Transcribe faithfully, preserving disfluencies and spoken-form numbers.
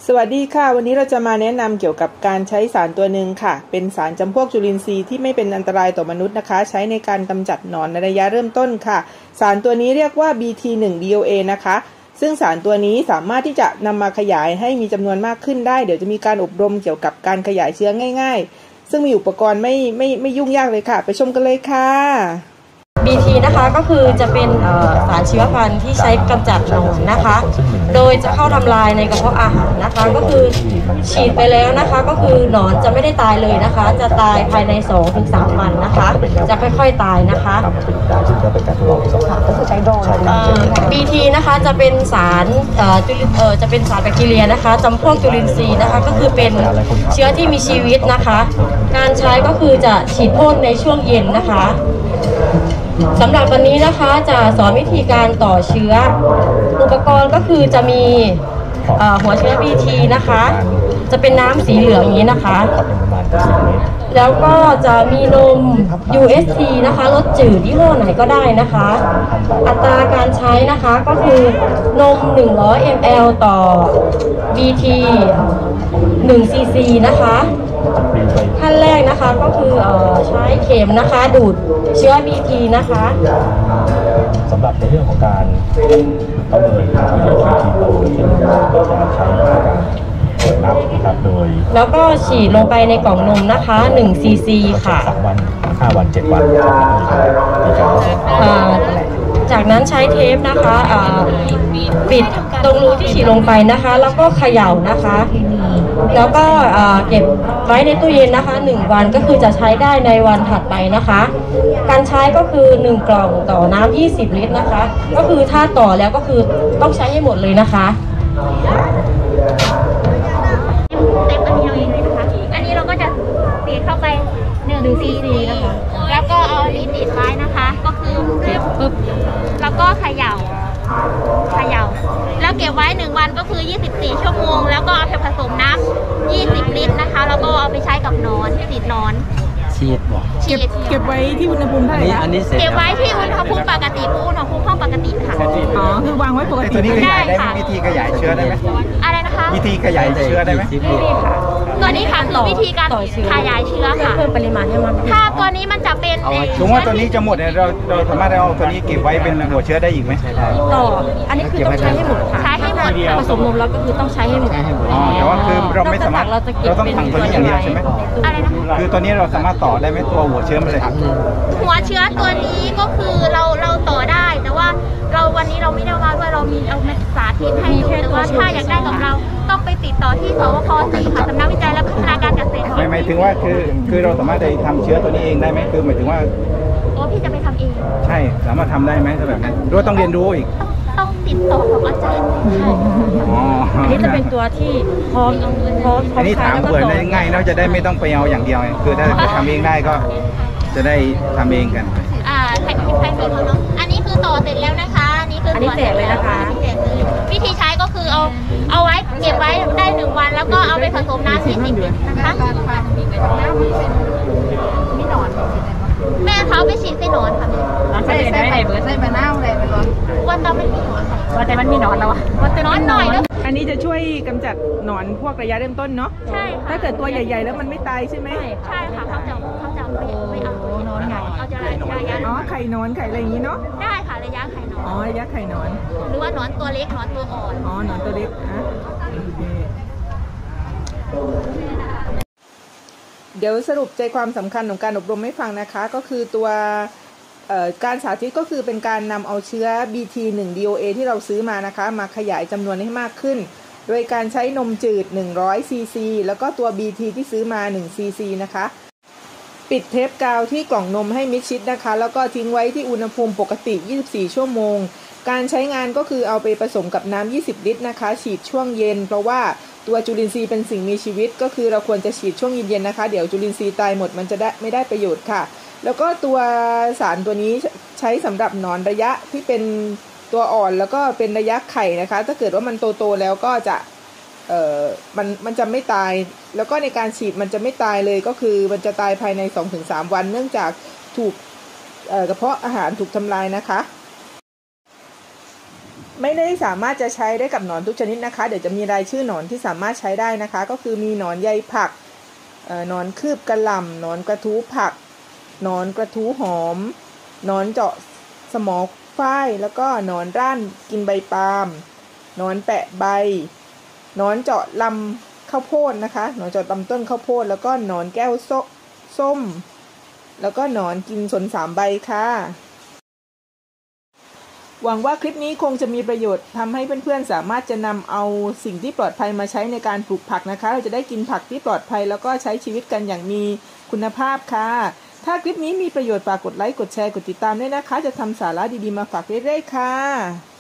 สวัสดีค่ะวันนี้เราจะมาแนะนำเกี่ยวกับการใช้สารตัวหนึ่งค่ะเป็นสารจำพวกจุลินทรีย์ที่ไม่เป็นอันตรายต่อมนุษย์นะคะใช้ในการกำจัดหนอนในระยะเริ่มต้นค่ะสารตัวนี้เรียกว่า บี ที หนึ่ง ดี โอ เอ นะคะซึ่งสารตัวนี้สามารถที่จะนำมาขยายให้มีจำนวนมากขึ้นได้เดี๋ยวจะมีการอบรมเกี่ยวกับการขยายเชื้อง่ายๆซึ่งมีอุปกรณ์ไม่ไม่ไม่ยุ่งยากเลยค่ะไปชมกันเลยค่ะบี ที นะคะก็คือจะเป็นสารชีวพันธุ์ที่ใช้กำจัดหนอนนะคะโดยจะเข้าทำลายในกระเพาะอาหารนะคะก็คือฉีดไปแล้วนะคะก็คือหนอนจะไม่ได้ตายเลยนะคะจะตายภายใน สองถึงสาม วันนะคะจะค่อยๆตายนะคะ บี ที นะคะจะเป็นสารจะเป็นสารแบคทีเรียนะคะจำพวกจุลินทรีย์นะคะก็คือเป็นเชื้อที่มีชีวิตนะคะการใช้ก็คือจะฉีดพ่นในช่วงเย็นนะคะสำหรับวันนี้นะคะจะสอนวิธีการต่อเชื้ออุปกรณ์ก็คือจะมีหัวเชื้อ บี ที นะคะจะเป็นน้ำสีเหลืองอย่างนี้นะคะแล้วก็จะมีนม ยู เอส ที นะคะรสจืดยี่ห้อไหนก็ได้นะคะอัตราการใช้นะคะก็คือนมหนึ่งร้อยมิลลิลิตร ต่อ บี ที หนึ่ง ซี ซี นะคะขั้นแรกนะคะก็คือใช้เข็มนะคะดูดเชื้อ บี ที นะคะสำหรับในเรื่องของการประเมินการเชื้อ บี ที เราจะใช้การตรวจนับนะครับโดยแล้วก็ฉีดลงไปในกล่องนมนะคะหนึ่ง ซี ซี ค่ะสามวันห้าวันเจ็ดวันจากนั้นใช้เทปนะคะปิดตรงรูที่ฉีดลงไปนะคะแล้วก็เขย่านะคะแล้วก็เก็บไว้ในตู้เย็นนะคะหนึ่งวันก็คือจะใช้ได้ในวันถัดไปนะคะการใช้ก็คือหนึ่งกล่องต่อน้ำยี่สิบลิตรนะคะก็คือถ้าต่อแล้วก็คือต้องใช้ให้หมดเลยนะคะเต็มอันนี้เราเองเลยนะคะอันนี้เราก็จะตีเข้าไปหนึ่งซีซีนะคะแล้วก็เอาลิ้นติดไว้นะคะก็คือปึ๊บแล้วก็เขย่าเขย่าแล้วเก็บไว้หนึ่งวันก็คือยี่สิบสี่ชั่วโมงแล้วก็เอาไปผสมน้ำยี่สิบลิตรนะคะแล้วก็เอาไปใช้กับนอนติดนอนฉีดบอกฉีดเก็บไว้ที่อุณหภูมิเท่าไหร่คะเก็บไว้ที่อุณหภูมิปกติอุณหภูมิห้องปกติค่ะอ๋อคือวางไว้ปกติตัวนี้ขยายได้ไหมวิธีขยายเชื้อได้ไหมอะไรนะคะวิธีขยายเชื้อได้ไหมค่ะตัวนี้ค่ะคือวิธีการขยายเชื้อค่ะเพิ่มปริมาณให้มันถ้าตัวนี้มันจะเป็นสมมติว่าตัวนี้จะหมดเนี่ยเราเราสามารถเอาตัวนี้เก็บไว้เป็นหัวเชื้อได้อีกไหมต่ออันนี้คือต้องใช้ให้หมดค่ะใช้ให้หมดผสมนมแล้วก็คือต้องใช้ให้หมดอ๋อแต่ว่าคือเราไม่สามารถเราต้องถังตัวนี้อย่างเดียวใช่ไหมอะไรนะคะคือตัวนี้เราสามารถต่อได้ไหมตัวหัวเชื้อมันเลยหัวเชื้อตัวนี้ก็คือเราเราต่อได้แต่ว่าเราวันนี้เราไม่ได้มาด้วยเรามีเอามาสาธิตให้ดูแต่ว่าถ้าอยากได้กับเราต้องไปติดต่อที่สวพ.สี่ค่ะสำนักวิจัยและพัฒนาการเกษตรไม่หมายถึงว่าคือคือเราสามารถได้ทำเชื้อตัวนี้เองได้ไหมคือหมายถึงว่าโอ้พี่จะไปทำเองใช่สามารถทำได้ไหมถ้าแบบนั้นหรือว่าต้องเรียนรู้อีกต้องติดต่อกับอาจารย์อ๋ออันนี้จะเป็นตัวที่พร้อมพร้อมอันนี้ถามเผื่อได้ง่ายเราจะได้ไม่ต้องไปเอาอย่างเดียวคือถ้าทำเองได้ก็จะได้ทำเองกันอ่าใครใครมีเขาเนาะอันนี้คือต่อเสร็จแล้วนะคะอันนี้คืออันนี้เสร็จเลยนะคะวิธีใช้ก็คือเอาเอาไว้เก็บไว้ได้หนึ่งวันแล้วก็เอาไปผสมน้ำยี่สิบลิตรนะคะมีหนอนแม่เขาไปฉีดไส้หนอนค่ะใส่ใส่เบอร์ใส่ใบหน้าอะไรไปก่อนวันต่อไม่มีหนอนวันแต่มันมีหนอนแล้วอะวันแต่นอนหน่อยแล้วอันนี้จะช่วยกำจัดหนอนพวกระยะเริ่มต้นเนาะใช่ถ้าเกิดตัวใหญ่ๆแล้วมันไม่ตายใช่ไหมใช่ค่ะเขาจะเขาจะไม่ไม่เอานอนใหญ่เอาจะระยะอ๋อไข่นอนไข่อะไรอย่างนี้เนาะได้ค่ะระยะไข่นอนอ๋อระยะไข่นอนหรือว่าหนอนตัวเล็กหนอนตัวอ่อนอ๋อหนอนตัวเล็กนะเดี๋ยวสรุปใจความสำคัญของการอบรมให้ฟังนะคะก็คือตัวการสาธิตก็คือเป็นการนำเอาเชื้อ บี ที หนึ่ง ดี โอ เอ ที่เราซื้อมานะคะมาขยายจำนวนให้มากขึ้นโดยการใช้นมจืดหนึ่งร้อย ซี ซี แล้วก็ตัว บี ที ที่ซื้อมาหนึ่ง ซี ซี นะคะปิดเทปกาวที่กล่องนมให้มิดชิดนะคะแล้วก็ทิ้งไว้ที่อุณหภูมิปกติยี่สิบสี่ชั่วโมงการใช้งานก็คือเอาไปผสมกับน้ำยี่สิบลิตรนะคะฉีดช่วงเย็นเพราะว่าตัวจุลินทรีย์เป็นสิ่งมีชีวิตก็คือเราควรจะฉีดช่วงเย็นๆนะคะเดี๋ยวจุลินทรีย์ตายหมดมันจะได้ไม่ได้ประโยชน์ค่ะแล้วก็ตัวสารตัวนี้ใช้สำหรับหนอนระยะที่เป็นตัวอ่อนแล้วก็เป็นระยะไข่นะคะถ้าเกิดว่ามันโตๆแล้วก็จะเอ่อมันมันจะไม่ตายแล้วก็ในการฉีดมันจะไม่ตายเลยก็คือมันจะตายภายใน สองถึงสาม วันเนื่องจากถูกเอ่อกระเพาะอาหารถูกทำลายนะคะไม่ได้สามารถจะใช้ได้กับหนอนทุกชนิดนะคะเดี๋ยวจะมีรายชื่อหนอนที่สามารถใช้ได้นะคะก็คือมีหนอนใยผักเอ่อหนอนคืบกระหล่ำหนอนกระทู้ผักหนอนกระทู้หอมหนอนเจาะสมอฝ้ายแล้วก็หนอนร่านกินใบปาล์มหนอนแปะใบหนอนเจาะลำข้าวโพดนะคะหนอนเจาะลำต้นข้าวโพดแล้วก็หนอนแก้วส้มแล้วก็หนอนกินสนสามใบค่ะหวังว่าคลิปนี้คงจะมีประโยชน์ทำให้เพื่อนๆสามารถจะนำเอาสิ่งที่ปลอดภัยมาใช้ในการปลูกผักนะคะเราจะได้กินผักที่ปลอดภัยแล้วก็ใช้ชีวิตกันอย่างมีคุณภาพค่ะถ้าคลิปนี้มีประโยชน์ฝากกดไลค์กดแชร์กดติดตามด้วยนะคะจะทำสาระดีๆมาฝากเรื่อยๆค่ะ